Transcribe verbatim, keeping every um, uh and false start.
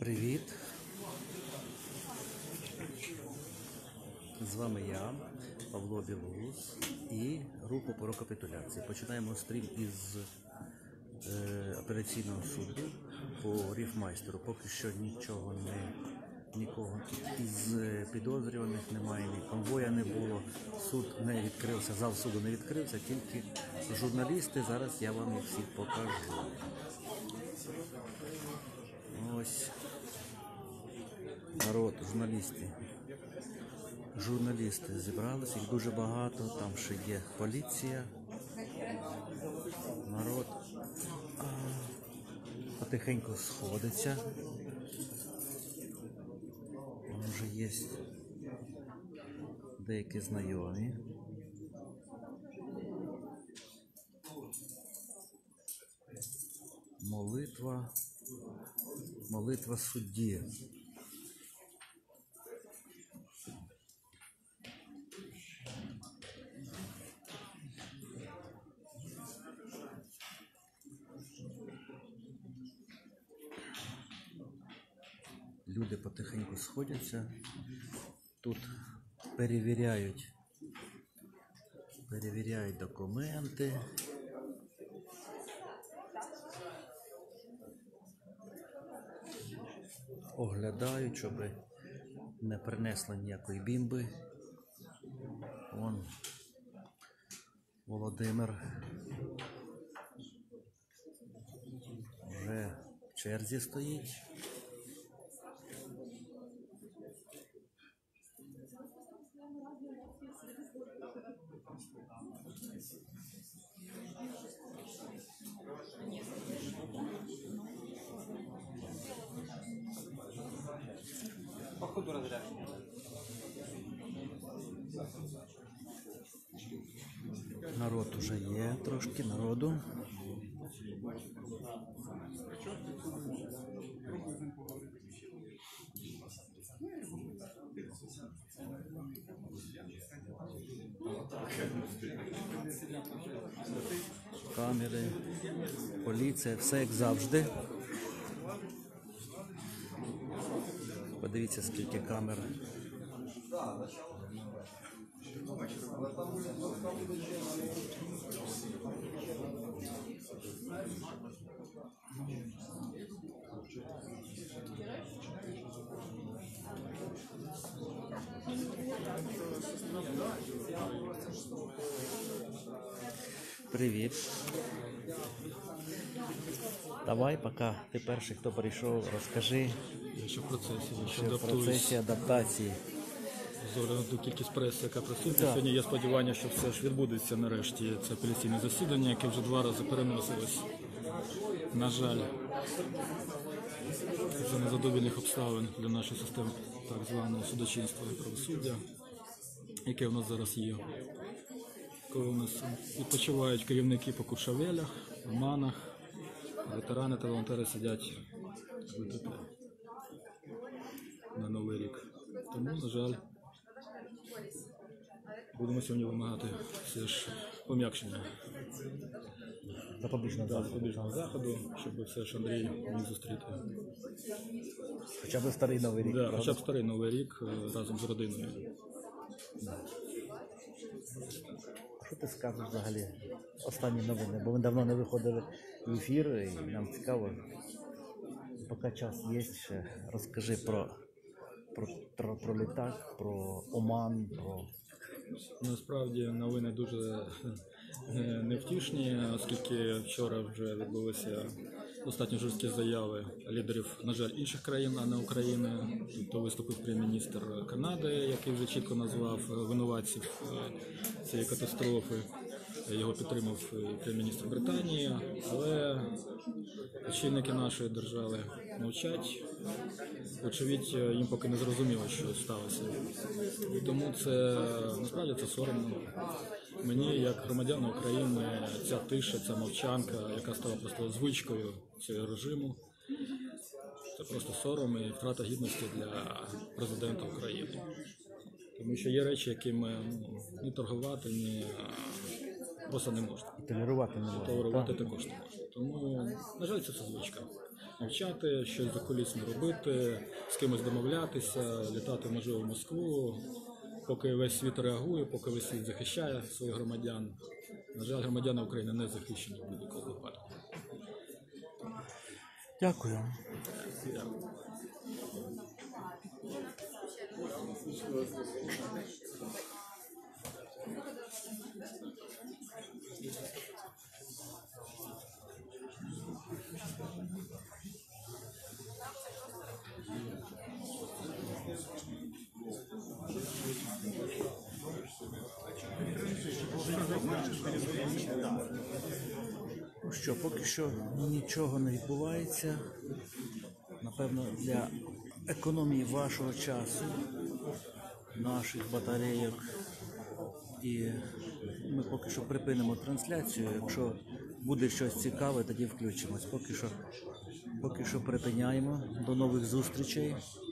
Привіт! З вами я, Павло Білоус, і рух опору капітуляції. Починаємо стрім із е, апеляційного суду по Ріфмайстеру. Поки що нічого не, нікого із підозрюваних немає, ні конвоя не було, суд не відкрився, зал суду не відкрився, тільки журналісти. Зараз я вам їх всіх покажу. Ось народ, журналісти. Журналісти зібралися, їх дуже багато, там ще є поліція. Народ а, потихеньку сходиться. Вже є деякі знайомі. Молитва. Молитва судді. Люди потихеньку сходяться. Тут перевіряють, перевіряють документи. Оглядають, щоб не принесли ніякої бімби. Вон Володимир вже в черзі стоїть. Походу розрядження. Народ уже є, трошки народу. Камери, поліція, все як завжди. Подивіться, скільки камер. Привіт. Давай, поки ти перший, хто прийшов, розкажи, Що в процесі, що що в процесі адаптації. з огляду на ту кількість преси, яка присутня. Так. Сьогодні є сподівання, що все ж відбудеться нарешті. Це апеляційне засідання, яке вже два рази переносилось. На жаль, за незадовільних обставин для нашої системи так званого судочинства і правосуддя, яке в нас зараз є. Коли у нас відпочивають керівники по Куршавелях, Оманах, ветерани та волонтери сидять в ВТП на Новий рік. Тому, на жаль, будемо сьогодні вимагати все ж пом'якшення Запобіжного та заходу. запобіжного заходу, щоб все ж Андрій міг зустріти. Хоча б старий новий рік. Да, правда? хоча б старий Новий рік е, разом з родиною. Що ти скажеш взагалі? Останні новини, бо ми давно не виходили в ефір, і нам цікаво. Поки час є ще, розкажи про, про, про, про літак, про Оман, про... Насправді новини дуже е, невтішні, оскільки вчора вже відбулися достатньо жорсткі заяви лідерів, на жаль, інших країн, а не України. Тобто виступив прем'єр-міністр Канади, який вже чітко назвав винуватців е, цієї катастрофи. Його підтримав і прем'єр-міністр Британії, але очільники нашої держави мовчать. Очевидь, їм поки не зрозуміло, що сталося. І тому це, насправді, це соромно. Мені, як громадянину України, ця тиша, ця мовчанка, яка стала просто звичкою цього режиму, це просто сором і втрата гідності для президента України. Тому що є речі, якими ну, ні торгувати, ні просто не можна. Толерувати не можна. Толерувати так? також не можна. Тому, на жаль, це все звичка. навчати, щось закулісно робити, з кимось домовлятися, літати, можливо, в Москву, поки весь світ реагує, поки весь світ захищає своїх громадян. На жаль, громадяни України не захищені в будь-якому випадку. Дякую. Дякую. Ну що, поки що нічого не відбувається. Напевно, для економії вашого часу, наших батарейок, і ми поки що припинимо трансляцію. Якщо буде щось цікаве, тоді включимось. Поки що, поки що припиняємо. До нових зустрічей.